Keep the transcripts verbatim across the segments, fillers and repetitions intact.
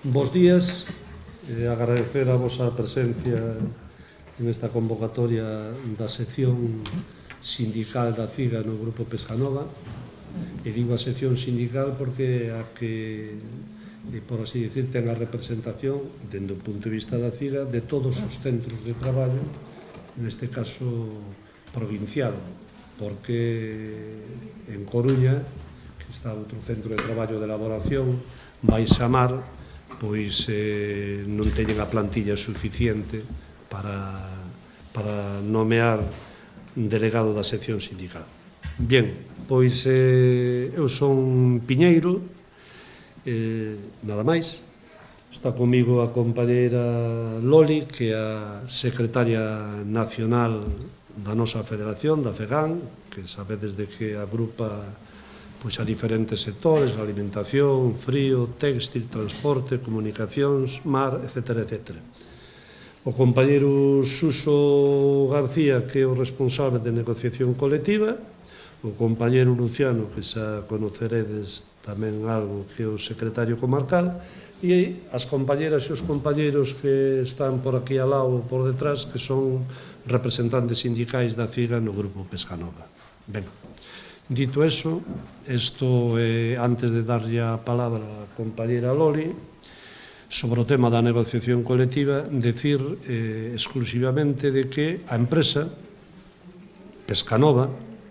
Bos días, eh, agradecer a vosa presencia nesta convocatoria da sección sindical da C I G A no Grupo Pescanova. E digo a sección sindical porque a que, por así decir, ten a representación, dende o punto de vista da C I G A, de todos os centros de traballo, neste caso provincial, porque en Coruña, que está outro centro de traballo de elaboración, Baixamar, pois eh, non teñen a plantilla suficiente para, para nomear delegado da sección sindical. Bien, pois eh, eu son Piñeiro, eh, nada máis. Está comigo a compañeira Loli, que é a secretaria nacional da nosa federación, da FEGAN, que sabedes de que agrupa pois a diferentes sectores, alimentación, frío, téxtil, transporte, comunicacións, mar, etcétera, etcétera. O compañeiro Suso García, que é o responsable de negociación colectiva, o compañeiro Luciano, que xa conoceredes tamén algo, que é o secretario comarcal, e as compañeras e os compañeros que están por aquí ao lado, por detrás, que son representantes sindicais da C I G A no Grupo Pescanova. Ben, dito eso, isto, eh, antes de darlle a palabra a compañera Loli, sobre o tema da negociación colectiva, decir eh, exclusivamente de que a empresa Pescanova,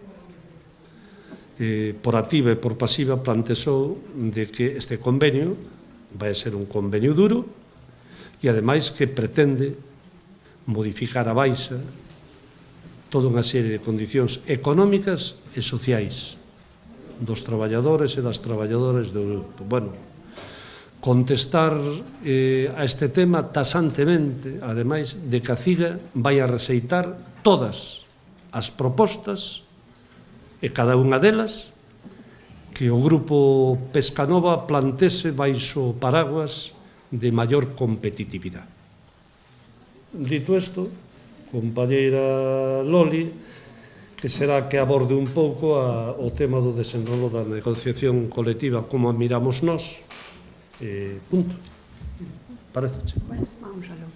eh, por activa e por pasiva, plantexou de que este convenio vai ser un convenio duro e, ademais, que pretende modificar a baixa toda unha serie de condicións económicas e sociais dos traballadores e das traballadoras do grupo. Bueno, contestar eh, a este tema taxantemente, ademais de que a C I G A vai a rexeitar todas as propostas e cada unha delas que o Grupo Pescanova plantese baixo paraguas de maior competitividade. Dito isto, compañeira Loli, que será que aborde un pouco a, o tema do desenrolo da negociación colectiva, como a miramos nós, eh, punto. Pareceche? Bueno, vamos aló.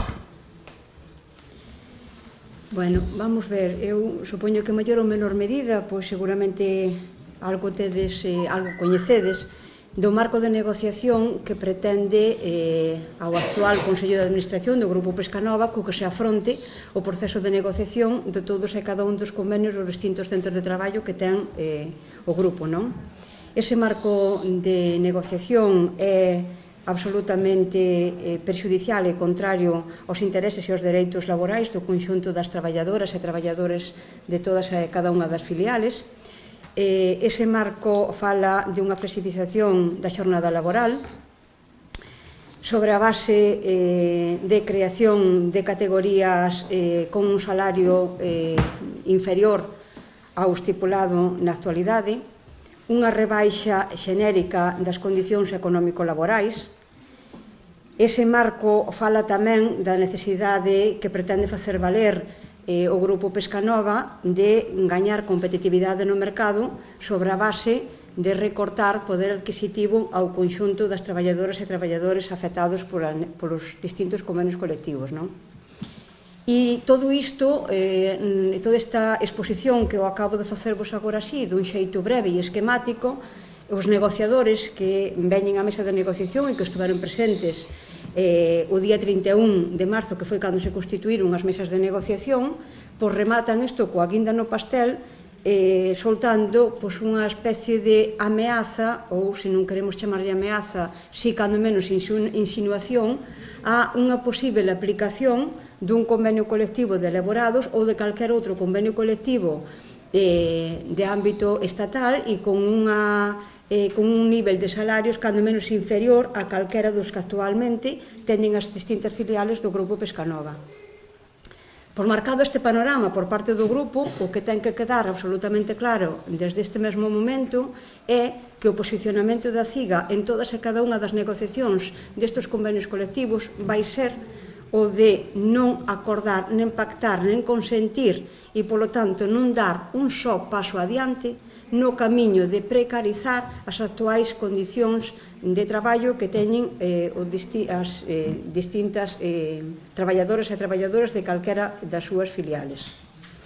Bueno, vamos ver, eu supoño que maior ou menor medida, pois seguramente algo tedes, eh, algo coñecedes, do marco de negociación que pretende eh, ao actual Consello de Administración do Grupo Pescanova, co que se afronte o proceso de negociación de todos e cada un dos convenios dos distintos centros de traballo que ten eh, o grupo, non? Ese marco de negociación é absolutamente eh, perxudicial e contrario aos intereses e aos dereitos laborais do conxunto das traballadoras e traballadores de todas e cada unha das filiales. Eh, ese marco fala de unha flexibilización da xornada laboral sobre a base eh, de creación de categorías eh, con un salario eh, inferior ao estipulado na actualidade, unha rebaixa xenérica das condicións económico-laborais. Ese marco fala tamén da necesidade que pretende facer valer Eh, o Grupo Pescanova de gañar competitividade no mercado sobre a base de recortar poder adquisitivo ao conxunto das traballadoras e traballadores afectados por a, polos distintos convenios colectivos, non? E todo isto, eh, toda esta exposición que eu acabo de facervos agora así, dun xeito breve e esquemático, os negociadores que veñen á mesa de negociación e que estiveron presentes Eh, o día trinta e un de marzo, que foi cando se constituíron as mesas de negociación, pois rematan isto coa guinda no pastel, eh, soltando pois, unha especie de ameaza, ou se non queremos chamarlle ameaza, si cando menos insinuación, a unha posible aplicación dun convenio colectivo de elaborados ou de calquer outro convenio colectivo eh, de ámbito estatal e con unha Eh, con un nivel de salarios cando menos inferior a calquera dos que actualmente teñen as distintas filiales do Grupo Pescanova. Por marcado este panorama por parte do grupo, o que ten que quedar absolutamente claro desde este mesmo momento é que o posicionamento da C I G A en todas e cada unha das negociacións destes convenios colectivos vai ser o de non acordar, nen pactar, nen consentir e, polo tanto, non dar un só paso adiante no camiño de precarizar as actuais condicións de traballo que teñen as distintas traballadores e traballadoras de calquera das súas filiales.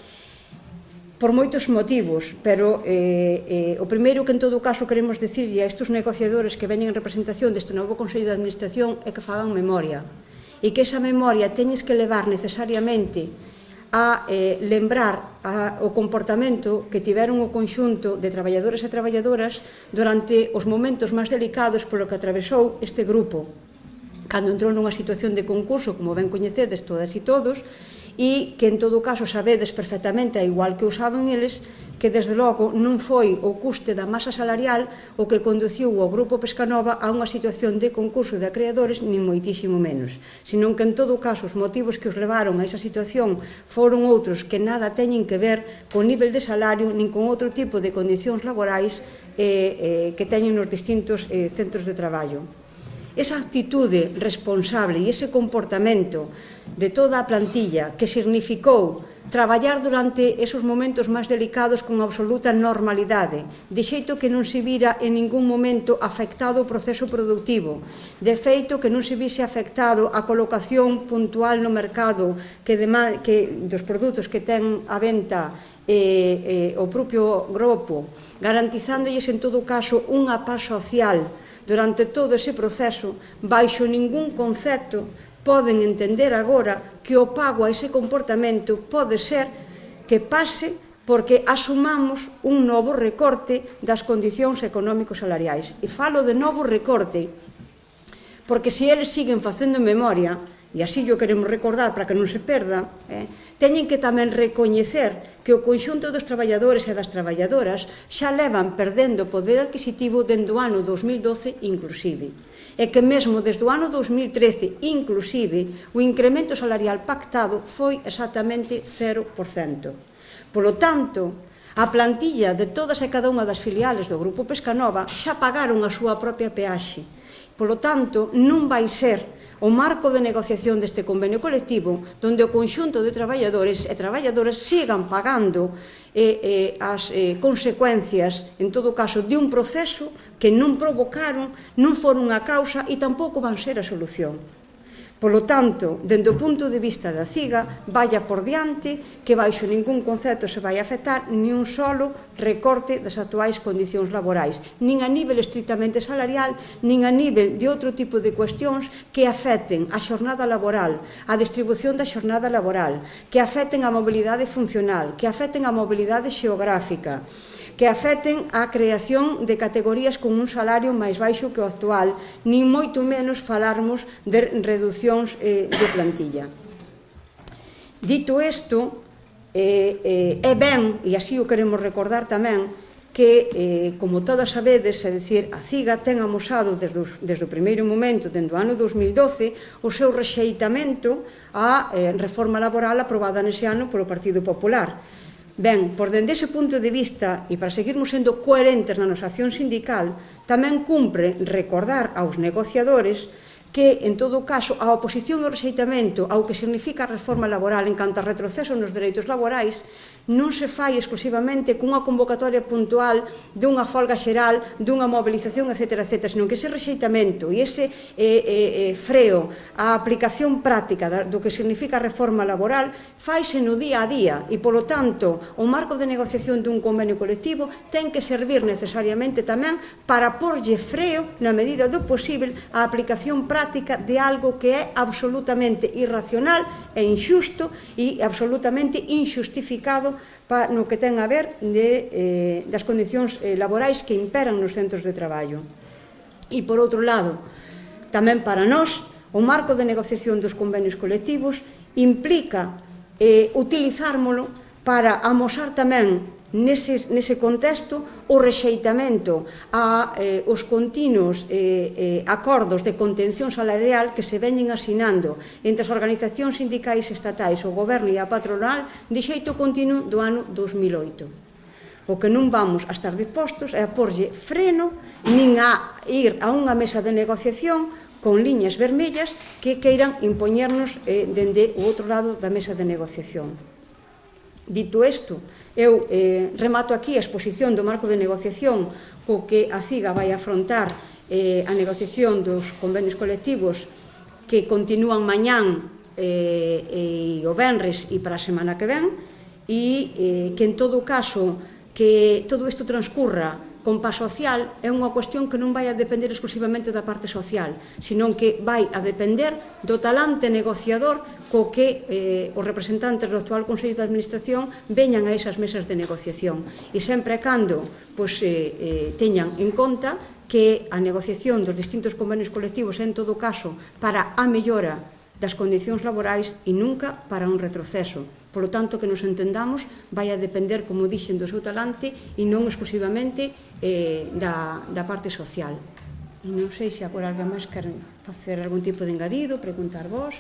Por moitos motivos, pero eh, eh, o primeiro que en todo caso queremos dicirlle a estes negociadores que veñen en representación deste novo Consello de Administración é que fagan memoria, e que esa memoria teñes que levar necesariamente a eh, lembrar a, o comportamento que tiveron o conxunto de traballadores e traballadoras durante os momentos máis delicados polo que atravesou este grupo, cando entrou nunha situación de concurso, como ben coñecedes todas e todos, e que en todo caso sabedes perfectamente, igual que o saben eles, que desde logo non foi o custe da masa salarial o que conduciu o Grupo Pescanova a unha situación de concurso de acreedores, nin moitísimo menos, senón que en todo caso os motivos que os levaron a esa situación foron outros que nada teñen que ver con nivel de salario nin con outro tipo de condicións laborais eh, eh, que teñen nos distintos eh, centros de traballo. Esa actitude responsable e ese comportamento de toda a plantilla que significou traballar durante esos momentos máis delicados con absoluta normalidade, de xeito que non se vira en ningún momento afectado o proceso productivo, de feito que non se vise afectado a colocación puntual no mercado que dos produtos que ten a venta o propio grupo, garantizándoles en todo caso unha paz social durante todo ese proceso, baixo ningún concepto poden entender agora que o pago a ese comportamento pode ser que pase porque asumamos un novo recorte das condicións económicos salariais. E falo de novo recorte porque se eles siguen facendo memoria, e así o queremos recordar para que non se perda, teñen que tamén recoñecer que o conxunto dos traballadores e das traballadoras xa levan perdendo poder adquisitivo dende o ano dos mil doce inclusive, e que mesmo desde o ano dos mil trece inclusive o incremento salarial pactado foi exactamente cero por cento. Polo tanto, a plantilla de todas e cada unha das filiales do Grupo Pescanova xa pagaron a súa propia peaxe. Polo tanto, non vai ser o marco de negociación deste convenio colectivo donde o conxunto de traballadores e traballadoras sigan pagando as consecuencias, en todo caso, de un proceso que non provocaron, non foron a causa e tampouco van ser a solución. Polo tanto, dende o punto de vista da CIGA, vaya por diante que baixo ningún concepto se vai afectar ni un solo recorte das actuais condicións laborais, nin a nivel estritamente salarial, nin a nivel de outro tipo de cuestións que afecten a xornada laboral, a distribución da xornada laboral, que afecten a mobilidade funcional, que afecten a mobilidade xeográfica, que afecten a creación de categorías con un salario máis baixo que o actual, nin moito menos falarmos de reducións de plantilla. Dito isto, é ben, e así o queremos recordar tamén, que, como todas sabedes, é dicir, a CIGA ten amosado desde o primeiro momento, dende o ano dos mil doce, o seu rexeitamento á reforma laboral aprobada nese ano polo Partido Popular. Ben, por dende ese punto de vista, e para seguirmos sendo coherentes na nosa acción sindical, tamén cumpre recordar aos negociadores que, en todo caso, a oposición e o rexeitamento ao que significa a reforma laboral en canto a retroceso nos dereitos laborais non se fai exclusivamente cunha convocatoria puntual dunha folga xeral, dunha mobilización, etcétera, etcétera, senón que ese rexeitamento e ese freo á aplicación práctica do que significa a reforma laboral faise no día a día e, polo tanto, o marco de negociación dun convenio colectivo ten que servir necesariamente tamén para porlle freo, na medida do posible, á aplicación práctica de algo que é absolutamente irracional e injusto e absolutamente injustificado no que ten a ver das condicións laborais que imperan nos centros de traballo. E, por outro lado, tamén para nós, o marco de negociación dos convenios colectivos implica utilizármolo para amosar tamén nese contexto o rexeitamento aos continuos acordos de contención salarial que se veñen asinando entre as organizacións sindicais estatais, o goberno e a patronal de xeito continuo do ano dos mil oito. O que non vamos a estar dispostos é a porlle freno nin a ir a unha mesa de negociación con liñas vermellas que queiran impoñernos dende o outro lado da mesa de negociación. Dito isto, eu eh, remato aquí a exposición do marco de negociación co que a CIGA vai afrontar eh, a negociación dos convenios colectivos que continúan mañán eh, e o venres e para a semana que ven, e eh, que en todo caso que todo isto transcurra con paz social é unha cuestión que non vai a depender exclusivamente da parte social, senón que vai a depender do talante negociador co que eh, os representantes do actual Consello de Administración veñan a esas mesas de negociación e sempre e cando pois, eh, eh, teñan en conta que a negociación dos distintos convenios colectivos é en todo caso para a mellora das condicións laborais e nunca para un retroceso. Por lo tanto, que nos entendamos vai a depender, como dixen, do seu talante e non exclusivamente eh, da, da parte social. E non sei se agora alguén máis quer facer algún tipo de engadido, preguntar vos.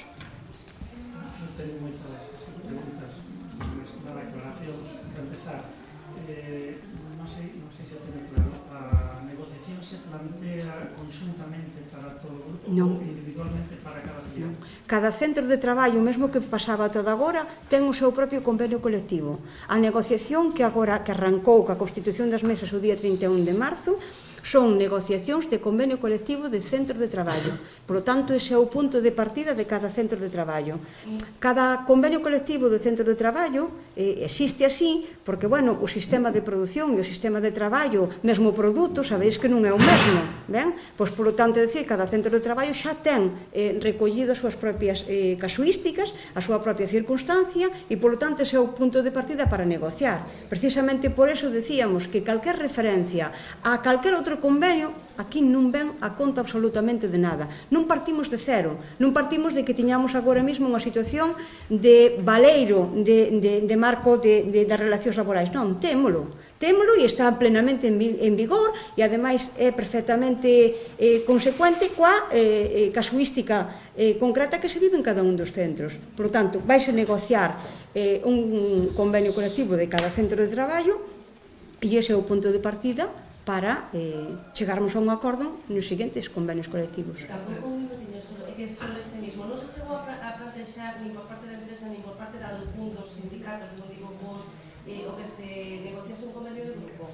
Non teño moitas preguntas, máis que nada aclaracións. Para empezar, eh, non sei, non sei se teño claro, a negociación se plantea conjuntamente para todo o grupo ou individualmente para cada cliente? Cada centro de traballo, mesmo que pasaba toda agora, ten o seu propio convenio colectivo. A negociación que agora que arrancou ca Constitución das Mesas o día trinta e un de marzo son negociacións de convenio colectivo de centros de traballo. Por lo tanto, ese é o punto de partida de cada centro de traballo. Cada convenio colectivo de centro de traballo eh, existe así porque, bueno, o sistema de produción e o sistema de traballo, mesmo o produto, sabeis que non é o mesmo, ben? Pois, por lo tanto, é dicir, cada centro de traballo xa ten eh, recollido as súas propias eh, casuísticas, a súa propia circunstancia e, por lo tanto, ese é o punto de partida para negociar. Precisamente por eso decíamos que calquer referencia a calquer outro convenio, aquí non ven a conta absolutamente de nada. Non partimos de cero, non partimos de que tiñamos agora mesmo unha situación de baleiro, de, de, de marco de, de, das relacións laborais. Non, témolo. Témolo e está plenamente en, en vigor e, ademais, é perfectamente eh, consecuente coa eh, casuística eh, concreta que se vive en cada un dos centros. Por lo tanto, vais a negociar eh, un convenio colectivo de cada centro de traballo e ese é o punto de partida para eh, chegarmos a un acordo nos seguintes convenios colectivos. Tampouco un minutinho, é que sobre este mismo non se chegou a plantexar nin por parte da empresa nin por parte da dos sindicatos, non digo vos, eh, o que se negociase un convenio de grupo?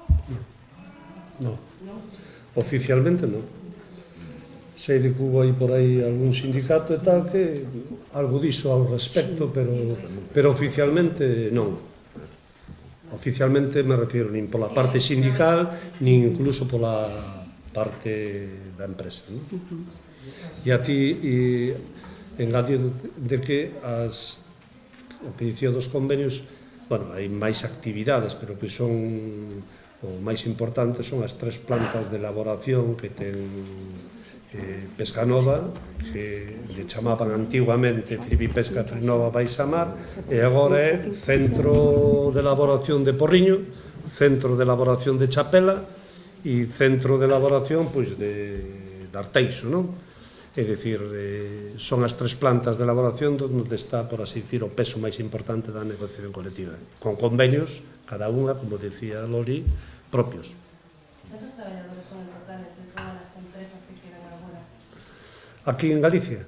Non. Non? Oficialmente non. Sei de que hubo aí por aí algún sindicato e tal que algo diso ao respecto, pero, pero oficialmente non. Oficialmente me refiero nin pola parte sindical, nin incluso pola parte da empresa, non? E a ti, e, engadir de que as, o que dicía dos convenios, bueno, hai máis actividades, pero que son o máis importante son as tres plantas de elaboración que ten eh, Pescanova, que lle chamaban antiguamente Filipipesca Trinova Baixamar, e agora é Centro de Elaboración de Porriño, Centro de Elaboración de Chapela e Centro de Elaboración pois, de, de Arteixo, non? É dicir, eh, son as tres plantas de elaboración onde está, por así dicir, o peso máis importante da negociación colectiva, con convenios, cada unha, como decía Lori, propios. ¿Cuántos traballadores son importantes de todas as empresas que quedan agora? Aquí en Galicia?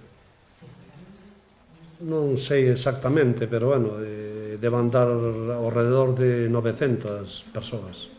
Non sei exactamente, pero, bueno, eh, deban dar ao redor de novecentas persoas.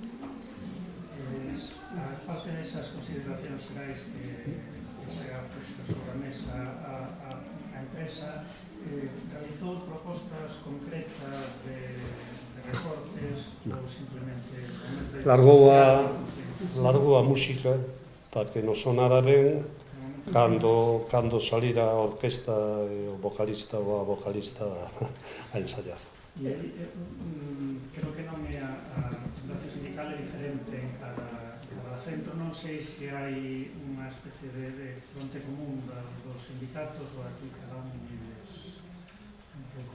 A parte desas consideracións xerais que se ha puxo sobre a mesa a, a, a empresa, eh, realizou propostas concretas de, de recortes ou simplemente... Largou a, largou a música para que non sonara ben cando, cando salira a orquesta e o vocalista ou a vocalista a ensayar. E aí, eh, creo que non é a, a representación sindical é diferente en cada, cada centro, non sei se hai unha especie de, de fronte común dos sindicatos ou aquí cada un vives un pouco.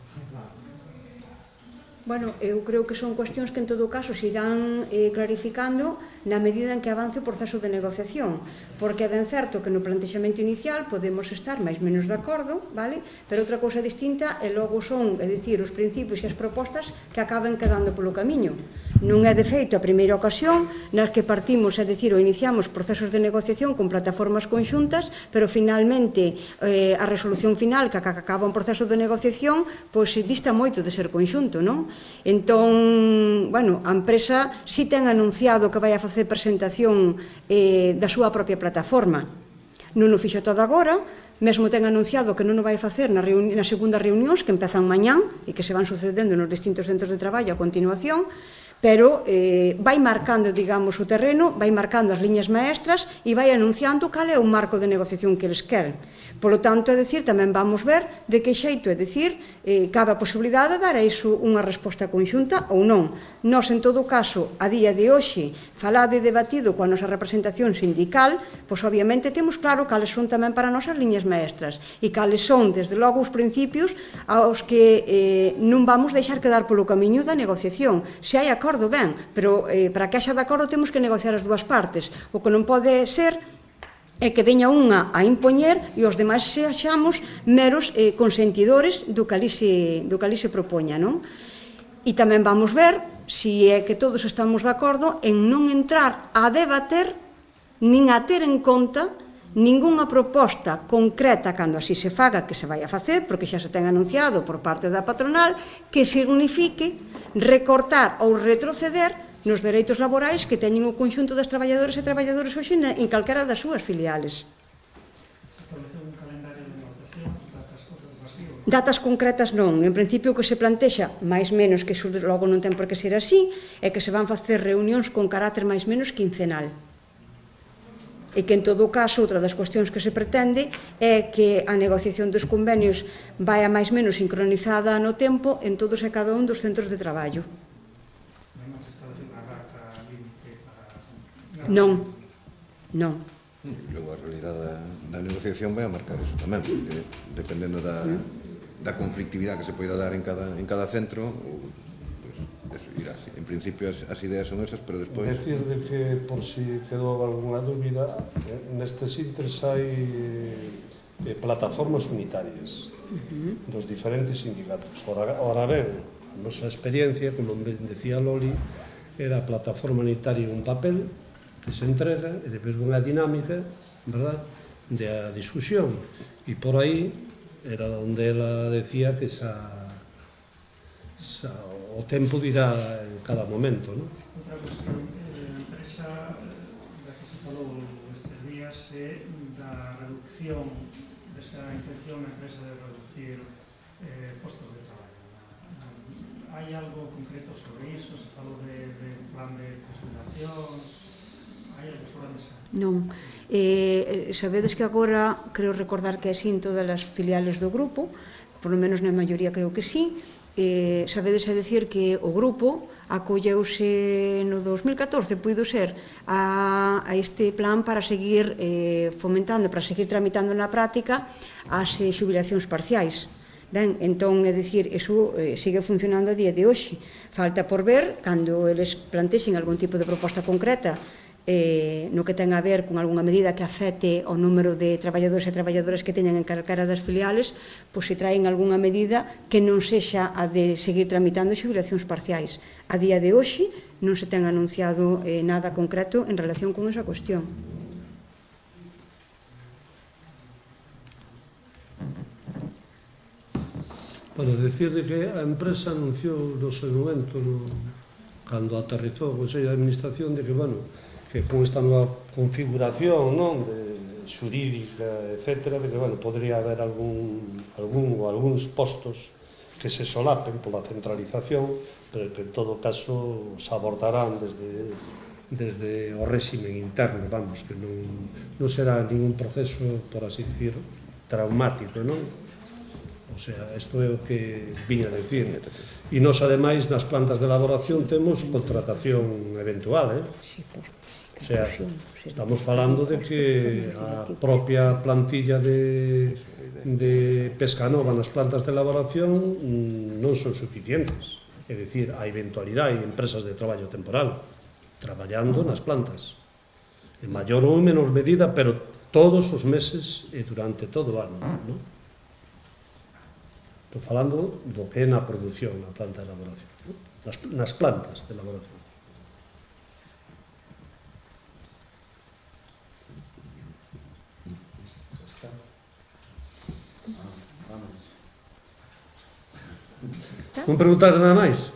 Bueno, eu creo que son cuestións que en todo caso se irán eh, clarificando na medida en que avance o proceso de negociación, porque é ben certo que no plantexamento inicial podemos estar máis menos de acordo, vale? Pero outra cousa distinta e logo son, é dicir, os principios e as propostas que acaben quedando polo camiño. Non é de feito a primeira ocasión nas que partimos, é dicir, ou iniciamos procesos de negociación con plataformas conxuntas, pero finalmente eh, a resolución final que acaba un proceso de negociación pois dista moito de ser conxunto, non? Entón, bueno, a empresa si ten anunciado que vai a facer presentación eh, da súa propia plataforma. Non o fixo todo agora, mesmo ten anunciado que non o vai facer nas segundas reunións que empezan mañán e que se van sucedendo nos distintos centros de traballo a continuación, pero eh, vai marcando, digamos, o terreno, vai marcando as liñas maestras e vai anunciando cal é o marco de negociación que eles queren. Polo tanto, é dicir, tamén vamos ver de que xeito, é dicir, eh, cabe a posibilidade de dar a iso unha resposta conxunta ou non. Nós, en todo caso, a día de hoxe, falado e debatido coa nosa representación sindical, pois obviamente temos claro cales son tamén para nós as liñas maestras e cales son, desde logo, os principios aos que eh, non vamos deixar quedar polo camiño da negociación. Se hai acordo, ben, pero eh, para que haxa de acordo temos que negociar as dúas partes. O que non pode ser é que veña unha a impoñer e os demais sexamos meros eh, consentidores do que ali se, do que ali se propoña, non? E tamén vamos ver se é que todos estamos de acordo en non entrar a debater nin a ter en conta ningunha proposta concreta cando así se faga que se vai a facer, porque xa se ten anunciado por parte da patronal, que signifique recortar ou retroceder nos dereitos laborais que teñen o conxunto das traballadores e traballadores hoxe en calquera das súas filiales. Estableceu un calendario de negociación, datas concretas? Datas concretas non. En principio o que se plantexa, máis menos que logo non ten por que ser así, é que se van facer reunións con carácter máis menos quincenal. E que en todo caso, outra das cuestións que se pretende é que a negociación dos convenios vai a máis menos sincronizada no tempo en todos e cada un dos centros de traballo. Non, non. Logo a realidade da negociación vai a marcar iso tamén, porque dependendo da, da conflictividade que se poida dar en cada, en cada centro, pues, eso irá así. En principio as, as ideas son esas, pero despois... Decir de que, por si quedou alguna dúbida, nestes intres hai eh, plataformas unitarias dos diferentes sindicatos. Ora, ora ben, a nosa experiencia, como decía Loli, era a plataforma unitaria un papel que se entrega e depois unha dinámica, verdad, de a discusión. E por aí era onde ela decía que xa, xa o tempo dirá en cada momento, non? Outra cuestión, a empresa da que se falou estes días é da reducción, desa intención da empresa de reducir eh, postos de traballo. Hai algo concreto sobre iso? Se falou de, de un plan de consultacións? Non. Eh, sabedes que agora, creo recordar que é así en todas as filiales do grupo, por lo menos na maioría creo que sí, eh, sabedes a decir que o grupo acolleuse no dos mil catorce, puido ser, a, a este plan para seguir eh, fomentando, para seguir tramitando na práctica as eh, xubilacións parciais. Ben, entón, é dicir, iso eh, sigue funcionando a día de hoxe. Falta por ver, cando eles plantexen algún tipo de proposta concreta eh, no que ten a ver con algunha medida que afecte ao número de traballadores e traballadoras que teñen en calquera das filiales, pois se traen algunha medida que non sexa a de seguir tramitando xubilacións parciais. A día de hoxe non se ten anunciado eh, nada concreto en relación con esa cuestión. Bueno, decir que a empresa anunciou no seu momento, no, cando aterrizou o Consello de Administración, de que, bueno, que con esta nova configuración, non, de xurídica, etcétera, de que, bueno, podría haber algún, algún ou algúns postos que se solapen pola centralización, pero que en todo caso se abordarán desde, desde o réximen interno, vamos, que non, non será ningún proceso, por así dicir, traumático, non? O sea, isto é o que viña a decir. E nós, ademais, nas plantas de elaboración temos contratación eventual, eh? O sea, estamos falando de que a propia plantilla de, de Pescanova nas plantas de elaboración non son suficientes. É dicir, a eventualidade, hai empresas de traballo temporal traballando nas plantas. En maior ou menor medida, pero todos os meses e durante todo o ano, non? Estou falando do que é na produción, na planta de elaboración, nas, nas plantas de elaboración. Non preguntas nada máis?